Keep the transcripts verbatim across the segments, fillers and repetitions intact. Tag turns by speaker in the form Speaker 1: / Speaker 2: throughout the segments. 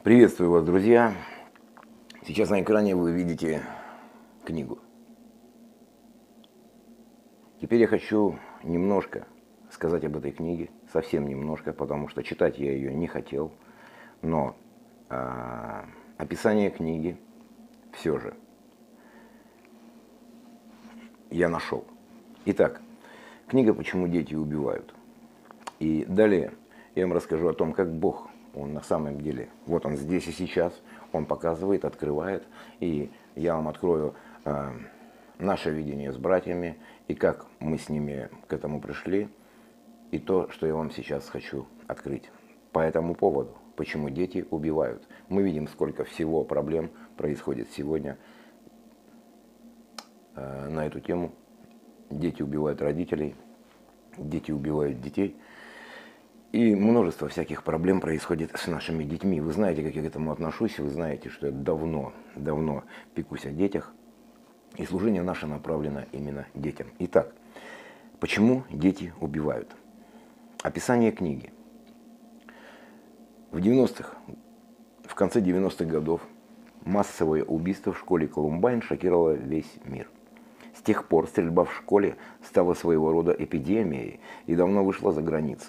Speaker 1: Приветствую вас, друзья! Сейчас на экране вы видите книгу. Теперь я хочу немножко сказать об этой книге, совсем немножко, потому что читать я ее не хотел, но э, описание книги все же я нашел. Итак, книга «Почему дети убивают». И далее я вам расскажу о том, как Бог, Он на самом деле, вот Он здесь и сейчас, Он показывает, открывает, и я вам открою э, наше видение с братьями, и как мы с ними к этому пришли, и то, что я вам сейчас хочу открыть. По этому поводу, почему дети убивают. Мы видим, сколько всего проблем происходит сегодня э, на эту тему. Дети убивают родителей, дети убивают детей. И множество всяких проблем происходит с нашими детьми. Вы знаете, как я к этому отношусь, вы знаете, что я давно, давно пекусь о детях. И служение наше направлено именно детям. Итак, почему дети убивают? Описание книги. В девяностых, в конце девяностых годов массовое убийство в школе Колумбайн шокировало весь мир. С тех пор стрельба в школе стала своего рода эпидемией и давно вышла за границы.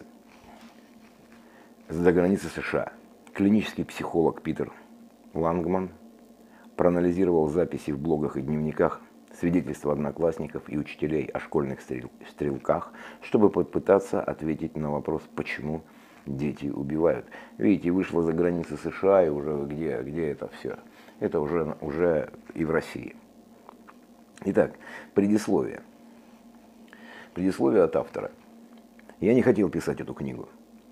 Speaker 1: За границы США. Клинический психолог Питер Лангман проанализировал записи в блогах и дневниках, свидетельства одноклассников и учителей о школьных стрел... стрелках, чтобы попытаться ответить на вопрос, почему дети убивают. Видите, вышло за границы США, и уже где, где это все? Это уже, уже и в России. Итак, предисловие. Предисловие от автора. Я не хотел писать эту книгу.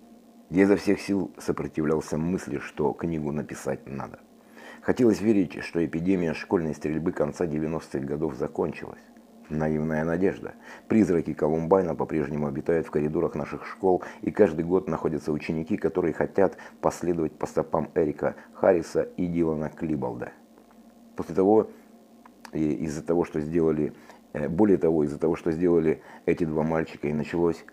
Speaker 1: Я изо всех сил сопротивлялся мысли, что книгу написать надо. Хотелось верить, что эпидемия школьной стрельбы конца девяностых годов закончилась. Наивная надежда. Призраки Колумбайна по-прежнему обитают в коридорах наших школ, и каждый год находятся ученики, которые хотят последовать по стопам Эрика Харриса и Дилана Клиболда. После того, из-за того, что сделали, более того, из-за того, что сделали эти два мальчика, и началось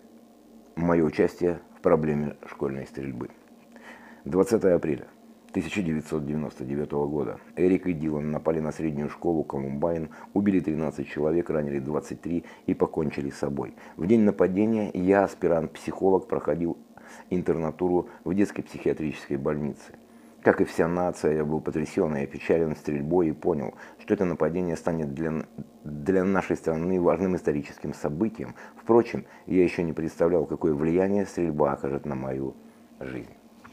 Speaker 1: мое участие в проблеме школьной стрельбы. двадцатого апреля тысяча девятьсот девяносто девятого года Эрик и Дилан напали на среднюю школу Колумбайн, убили тринадцать человек, ранили двадцать три и покончили с собой. В день нападения я, аспирант-психолог, проходил интернатуру в детской психиатрической больнице. Как и вся нация, я был потрясен и опечален стрельбой и понял, что это нападение станет для, для нашей страны важным историческим событием. Впрочем, я еще не представлял, какое влияние стрельба окажет на мою жизнь.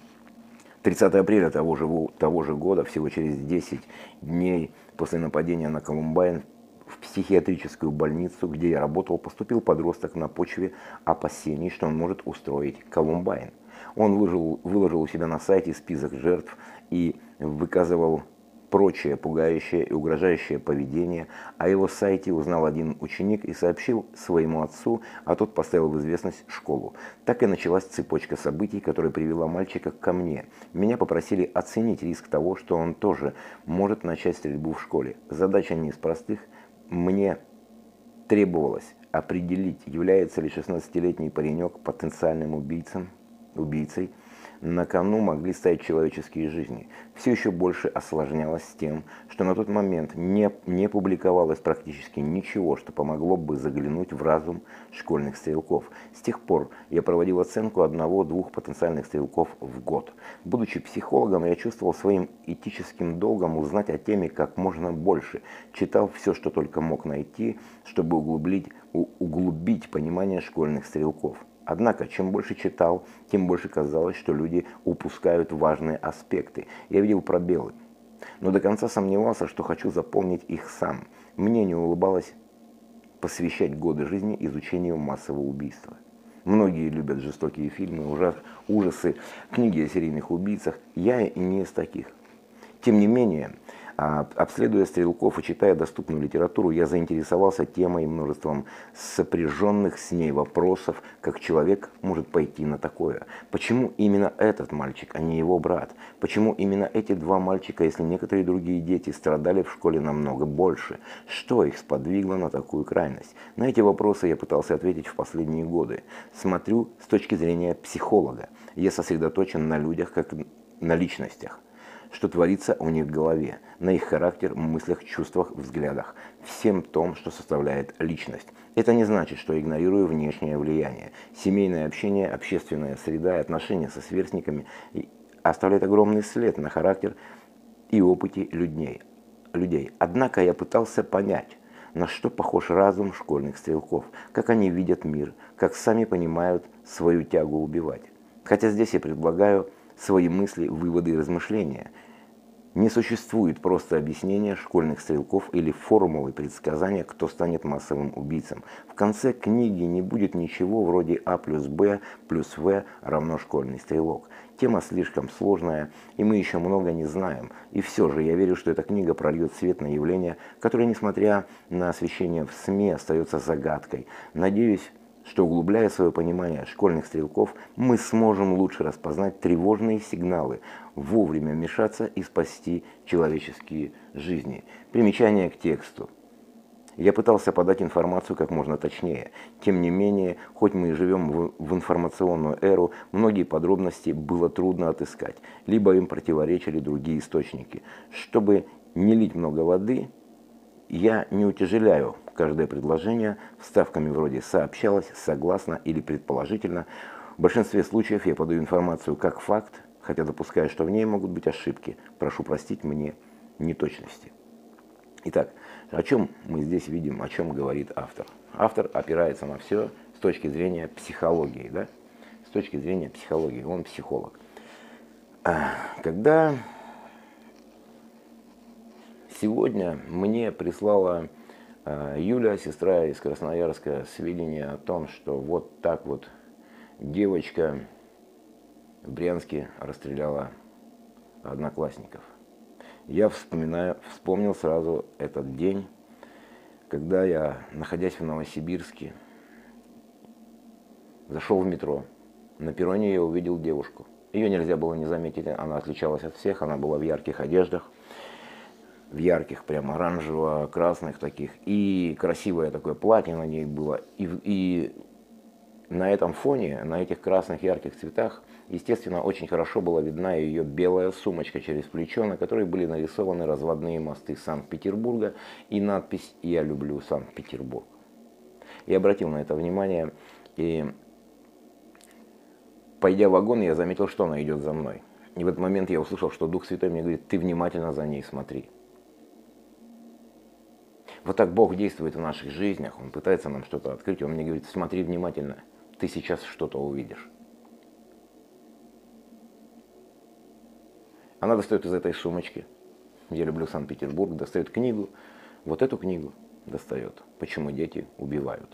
Speaker 1: тридцатого апреля того же, того же года, всего через десять дней после нападения на Колумбайн, в психиатрическую больницу, где я работал, поступил подросток на почве опасений, что он может устроить Колумбайн. Он выложил, выложил у себя на сайте список жертв и выказывал прочее пугающее и угрожающее поведение. О его сайте узнал один ученик и сообщил своему отцу, а тот поставил в известность школу. Так и началась цепочка событий, которая привела мальчика ко мне. Меня попросили оценить риск того, что он тоже может начать стрельбу в школе. Задача не из простых. Мне требовалось определить, является ли шестнадцатилетний паренек потенциальным убийцем, убийцей. На кону могли стоять человеческие жизни. Все еще больше осложнялось с тем, что на тот момент не, не публиковалось практически ничего, что помогло бы заглянуть в разум школьных стрелков. С тех пор я проводил оценку одного-двух потенциальных стрелков в год. Будучи психологом, я чувствовал своим этическим долгом узнать о теме как можно больше. Читал все, что только мог найти, чтобы углубить, углубить понимание школьных стрелков. Однако, чем больше читал, тем больше казалось, что люди упускают важные аспекты. Я видел пробелы, но до конца сомневался, что хочу запомнить их сам. Мне не улыбалось посвящать годы жизни изучению массового убийства. Многие любят жестокие фильмы, ужасы, книги о серийных убийцах. Я и не из таких. Тем не менее, обследуя стрелков и читая доступную литературу, я заинтересовался темой и множеством сопряженных с ней вопросов, как человек может пойти на такое. Почему именно этот мальчик, а не его брат? Почему именно эти два мальчика, если некоторые другие дети страдали в школе намного больше? Что их сподвигло на такую крайность? На эти вопросы я пытался ответить в последние годы. Смотрю с точки зрения психолога. Я сосредоточен на людях, как на личностях. что творится у них в голове, на их характер, мыслях, чувствах, взглядах, всем том, что составляет личность. Это не значит, что игнорирую внешнее влияние. Семейное общение, общественная среда и отношения со сверстниками оставляют огромный след на характер и опыте людей. людей. Однако я пытался понять, на что похож разум школьных стрелков, как они видят мир, как сами понимают свою тягу убивать. Хотя здесь я предлагаю свои мысли, выводы и размышления. Не существует просто объяснения школьных стрелков или формулы предсказания, кто станет массовым убийцем. В конце книги не будет ничего вроде А плюс Б плюс В равно школьный стрелок. Тема слишком сложная, и мы еще много не знаем. И все же я верю, что эта книга прольет свет на явление, которое, несмотря на освещение в СМИ, остается загадкой. Надеюсь, что, углубляя свое понимание школьных стрелков, мы сможем лучше распознать тревожные сигналы, вовремя вмешаться и спасти человеческие жизни. Примечание к тексту. Я пытался подать информацию как можно точнее. Тем не менее, хоть мы и живем в, в информационную эру, многие подробности было трудно отыскать, либо им противоречили другие источники. Чтобы не лить много воды, я не утяжеляю каждое предложение вставками вроде «сообщалось», «согласно» или «предположительно». В большинстве случаев я подаю информацию как факт, хотя допускаю, что в ней могут быть ошибки. Прошу простить мне неточности. Итак, о чем мы здесь видим, о чем говорит автор? Автор опирается на все с точки зрения психологии, да? С точки зрения психологии, он психолог. Когда сегодня мне прислала Юля, сестра из Красноярска, сведения о том, что вот так вот девочка в Брянске расстреляла одноклассников. Я вспоминаю, вспомнил сразу этот день, когда я, находясь в Новосибирске, зашел в метро. На перроне я увидел девушку. Ее нельзя было не заметить, она отличалась от всех, она была в ярких одеждах, в ярких, прям оранжево-красных таких, и красивое такое платье на ней было, и, и на этом фоне, на этих красных ярких цветах, естественно, очень хорошо была видна ее белая сумочка через плечо, на которой были нарисованы разводные мосты Санкт-Петербурга и надпись «Я люблю Санкт-Петербург». Я обратил на это внимание, и, пойдя в вагон, я заметил, что она идет за мной. И в этот момент я услышал, что Дух Святой мне говорит: ты внимательно за ней смотри. Вот так Бог действует в наших жизнях, Он пытается нам что-то открыть, Он мне говорит: смотри внимательно, ты сейчас что-то увидишь. Она достает из этой сумочки, я люблю Санкт-Петербург, достает книгу, вот эту книгу достает, почему дети убивают.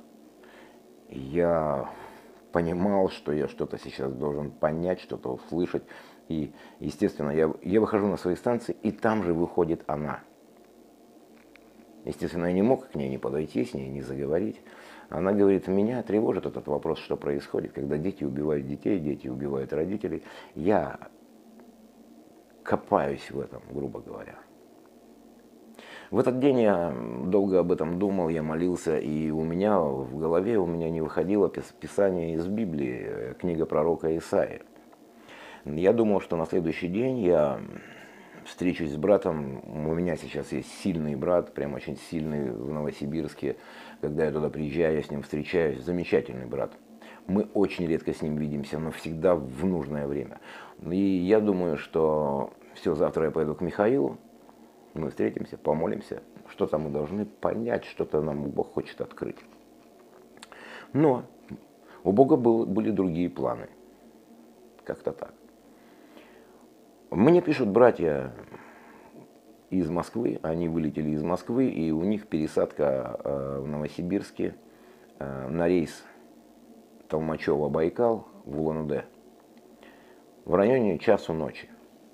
Speaker 1: Я понимал, что я что-то сейчас должен понять, что-то услышать, и, естественно, я, я выхожу на свои станции, и там же выходит она. Естественно, я не мог к ней не подойти, с ней не заговорить. Она говорит: меня тревожит этот вопрос, что происходит, когда дети убивают детей, дети убивают родителей. Я копаюсь в этом, грубо говоря. В этот день я долго об этом думал, я молился, и у меня в голове у меня не выходило писание из Библии, книга пророка Исаии. Я думал, что на следующий день я встречусь с братом. У меня сейчас есть сильный брат, прям очень сильный в Новосибирске. Когда я туда приезжаю, я с ним встречаюсь. Замечательный брат. Мы очень редко с ним видимся, но всегда в нужное время. И я думаю, что все, завтра я пойду к Михаилу. Мы встретимся, помолимся. Что-то мы должны понять, что-то нам Бог хочет открыть. Но у Бога был, были другие планы. Как-то так. Мне пишут братья из Москвы, они вылетели из Москвы, и у них пересадка в Новосибирске на рейс Толмачево-Байкал в Улан-Удэ в районе часу ночи.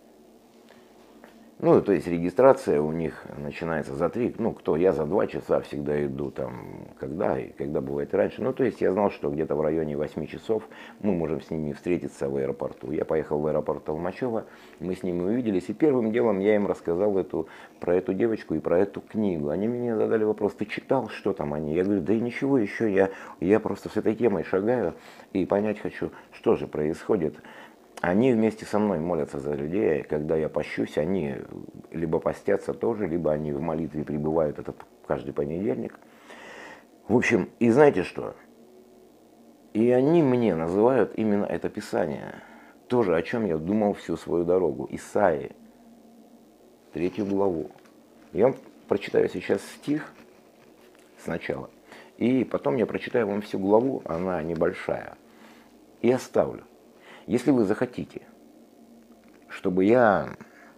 Speaker 1: Ну, то есть регистрация у них начинается за три, ну, кто, я за два часа всегда иду там, когда, и когда бывает раньше. Ну, то есть я знал, что где-то в районе восьми часов мы можем с ними встретиться в аэропорту. Я поехал в аэропорт Толмачево, мы с ними увиделись, и первым делом я им рассказал эту, про эту девочку и про эту книгу. Они мне задали вопрос: ты читал, что там они? Я говорю: да и ничего еще, я, я просто с этой темой шагаю и понять хочу, что же происходит. Они вместе со мной молятся за людей. Когда я пощусь, они либо постятся тоже, либо они в молитве пребывают этот каждый понедельник. В общем, и знаете что? И они мне называют именно это Писание. Тоже, о чем я думал всю свою дорогу. Исаии, третью главу. Я вам прочитаю сейчас стих сначала. И потом я прочитаю вам всю главу, она небольшая. И оставлю. Если вы захотите, чтобы я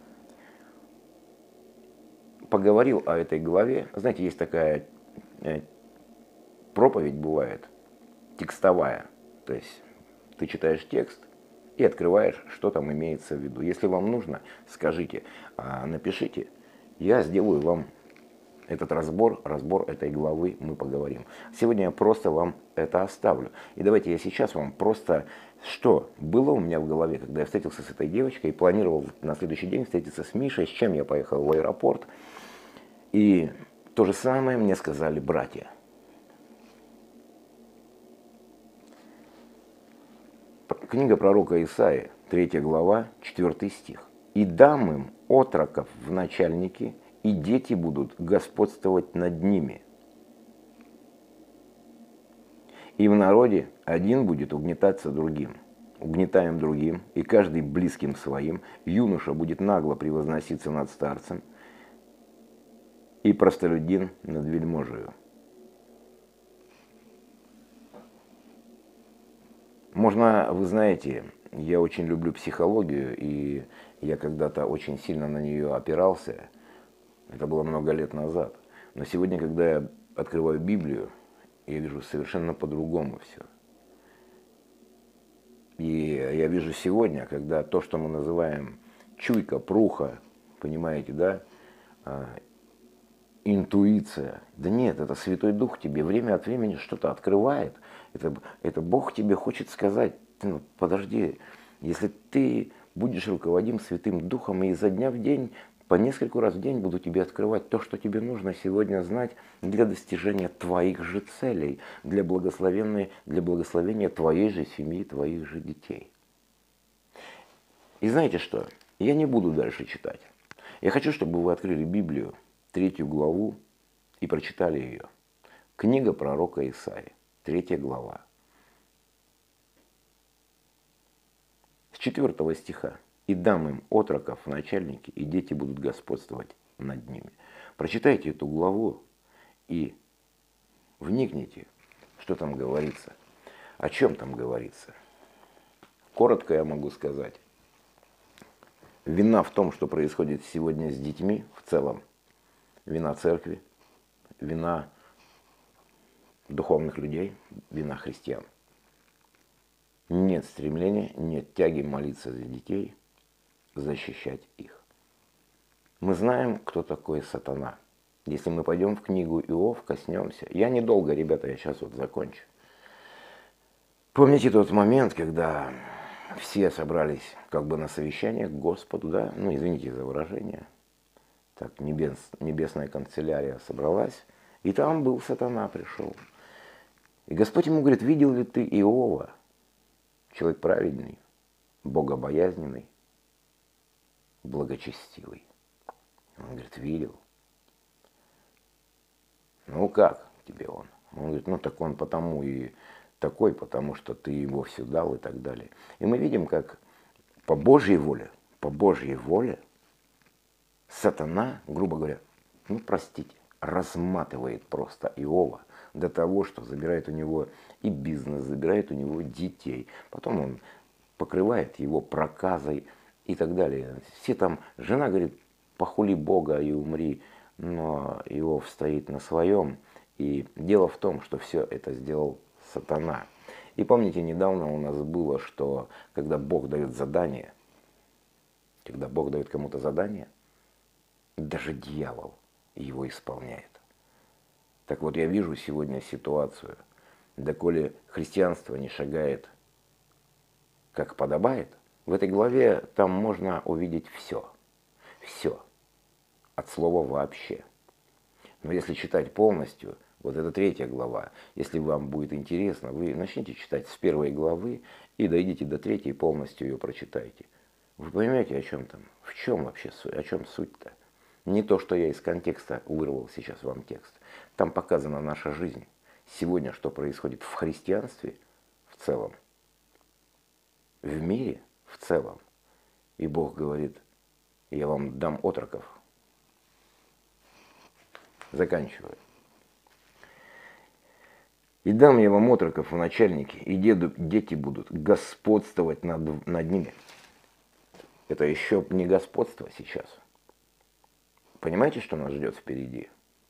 Speaker 1: поговорил о этой главе, знаете, есть такая проповедь бывает, текстовая. То есть ты читаешь текст и открываешь, что там имеется в виду. Если вам нужно, скажите, напишите, я сделаю вам этот разбор, разбор этой главы, мы поговорим. Сегодня я просто вам это оставлю. И давайте я сейчас вам просто, что было у меня в голове, когда я встретился с этой девочкой и планировал на следующий день встретиться с Мишей, с чем я поехал в аэропорт. И то же самое мне сказали братья. Книга пророка Исаии, третья глава, четвёртый стих. «И дам им отроков в начальники, и дети будут господствовать над ними. И в народе один будет угнетаться другим, угнетаем другим, и каждый близким своим. Юноша будет нагло превозноситься над старцем, и простолюдин над вельможею». Можно, вы знаете, я очень люблю психологию, и я когда-то очень сильно на нее опирался. Это было много лет назад. Но сегодня, когда я открываю Библию, я вижу совершенно по-другому все. И я вижу сегодня, когда то, что мы называем чуйка, пруха, понимаете, да, интуиция. Да нет, это Святой Дух тебе время от времени что-то открывает. Это, это Бог тебе хочет сказать, ну, подожди, если ты будешь руководим Святым Духом, и изо дня в день, по нескольку раз в день буду тебе открывать то, что тебе нужно сегодня знать для достижения твоих же целей, для благословения, для благословения твоей же семьи, твоих же детей. И знаете что? Я не буду дальше читать. Я хочу, чтобы вы открыли Библию, третью главу, и прочитали ее. Книга пророка Исаии, третья глава. С четвёртого стиха. «И дам им отроков в начальники, и дети будут господствовать над ними». Прочитайте эту главу и вникните, что там говорится, о чем там говорится. Коротко я могу сказать. Вина в том, что происходит сегодня с детьми в целом, вина церкви, вина духовных людей, вина христиан. Нет стремления, нет тяги молиться за детей, защищать их. Мы знаем, кто такой сатана. Если мы пойдем в книгу Иов, коснемся. Я недолго, ребята, я сейчас вот закончу. Помните тот момент, когда все собрались как бы на совещание к Господу, да? Ну, извините за выражение. Так, небес, небесная канцелярия собралась, и там был сатана, пришел. И Господь ему говорит: видел ли ты Иова, человек праведный, богобоязненный, благочестивый? Он говорит: видел. Ну как тебе он? Он говорит: ну так он потому и такой, потому что ты его все дал и так далее. И мы видим, как по Божьей воле, по Божьей воле сатана, грубо говоря, ну простите, разматывает просто Иова до того, что забирает у него и бизнес, забирает у него детей. Потом он покрывает его проказой и так далее. Все там, жена говорит: похули Бога и умри. Но Иов стоит на своем. И дело в том, что все это сделал сатана. И помните, недавно у нас было, что когда Бог дает задание, когда Бог дает кому-то задание, даже дьявол его исполняет. Так вот, я вижу сегодня ситуацию, доколе христианство не шагает как подобает, в этой главе там можно увидеть все. Все. От слова вообще. Но если читать полностью, Вот это третья глава. Если вам будет интересно, вы начните читать с первой главы и дойдите до третьей, полностью ее прочитайте. Вы поймете, о чем там? В чем вообще, о чем суть-то? Не то, что я из контекста вырвал сейчас вам текст. Там показана наша жизнь. Сегодня что происходит в христианстве в целом, в мире в целом. И Бог говорит, я вам дам отроков. Заканчиваю. И дам я вам отроков в начальники, и деду, дети будут господствовать над, над ними. Это еще не господство сейчас. Понимаете, что нас ждет впереди?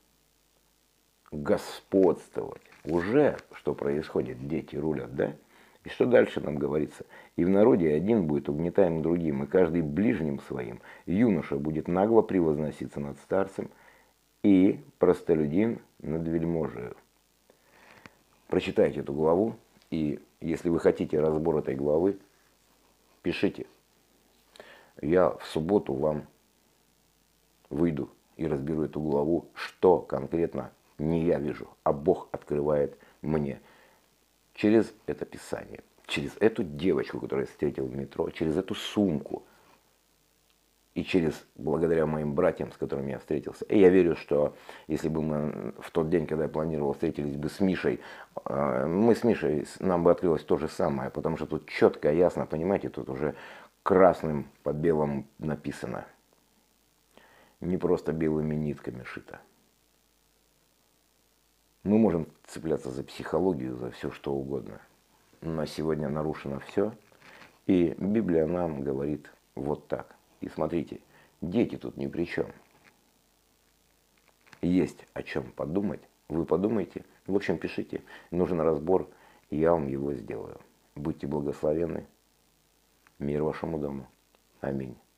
Speaker 1: Господствовать. Уже что происходит? Дети рулят, да? И что дальше нам говорится? И в народе один будет угнетаем другим, и каждый ближним своим. Юноша будет нагло превозноситься над старцем, и простолюдин над вельможею. Прочитайте эту главу, и если вы хотите разбор этой главы, пишите. Я в субботу вам выйду и разберу эту главу, что конкретно не я вижу, а Бог открывает мне через это Писание, через эту девочку, которую я встретил в метро, через эту сумку и через, благодаря моим братьям, с которыми я встретился. И я верю, что если бы мы в тот день, когда я планировал, встретились бы с Мишей, мы с Мишей, нам бы открылось то же самое, потому что тут четко, ясно, понимаете, тут уже красным по белому написано. Не просто белыми нитками шито. Мы можем цепляться за психологию, за все что угодно. Но сегодня нарушено все. И Библия нам говорит вот так. И смотрите, дети тут ни при чем. Есть о чем подумать. Вы подумайте. В общем, пишите. Нужен разбор, и я вам его сделаю. Будьте благословенны. Мир вашему дому. Аминь.